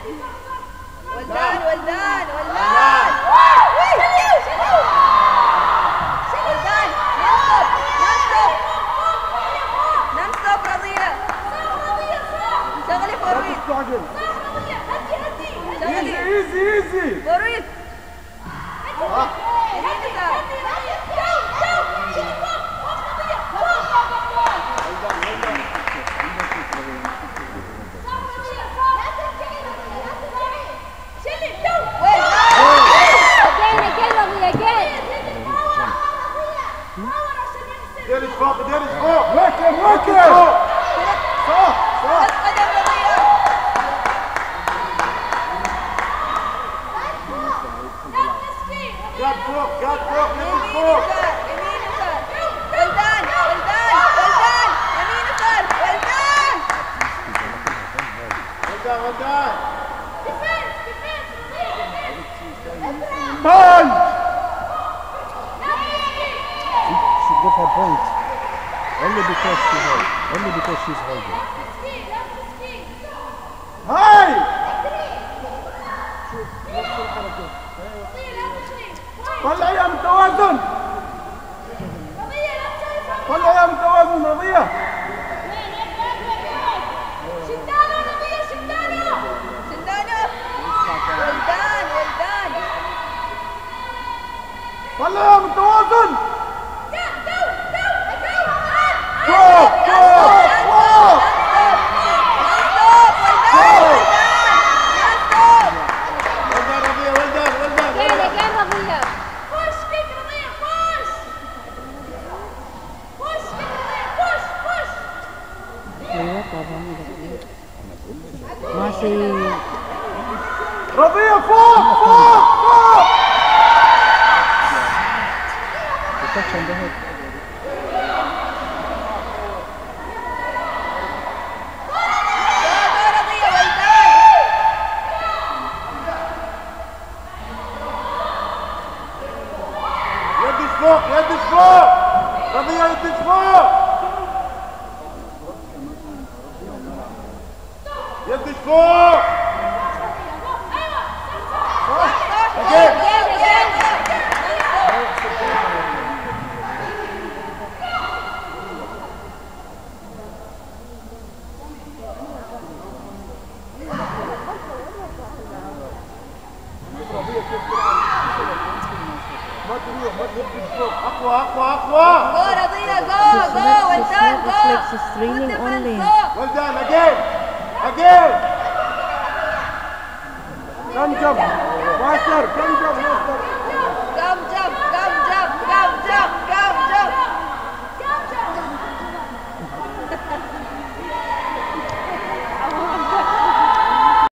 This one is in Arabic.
ولدان ولدان ولدان. ننصب رضية. شغلي فرويد. ايزي ايزي ايزي. فرويد. يمين يسار. ديرش فوق ديرش فوق. وكل وكل. صح صح. قدم رضية. جاب فوق جاب فوق يمين فوق. يمين يسار. ولدان ولدان ولدان. يمين يسار. ولدان. ولدان ولدان. Punch! She gave her point only because she's holding. هاي. طلعيها من توازن. طلعيها من توازن رضية. شدانة رضية شدانة. شدانة. ولدان ولدان. طلعيها من توازن. فوق فوق فوق. ولدان رضية ولدان ولدان. كان رضية. خش فيك رضية خش. خش فيك رضية خش خش. ايوه طبعا ماشي. رضية فوق فوق فوق. Touch on the head. يدش فوق يدش فوق. رضية يدش فوق. يدش فوق. ما تروح ما تهبش فوق. اقوى اقوى اقوى. جو رضية جو جو ولدان جو. She's training only. ولدان again again. كم جب ماستر كم جب ماستر.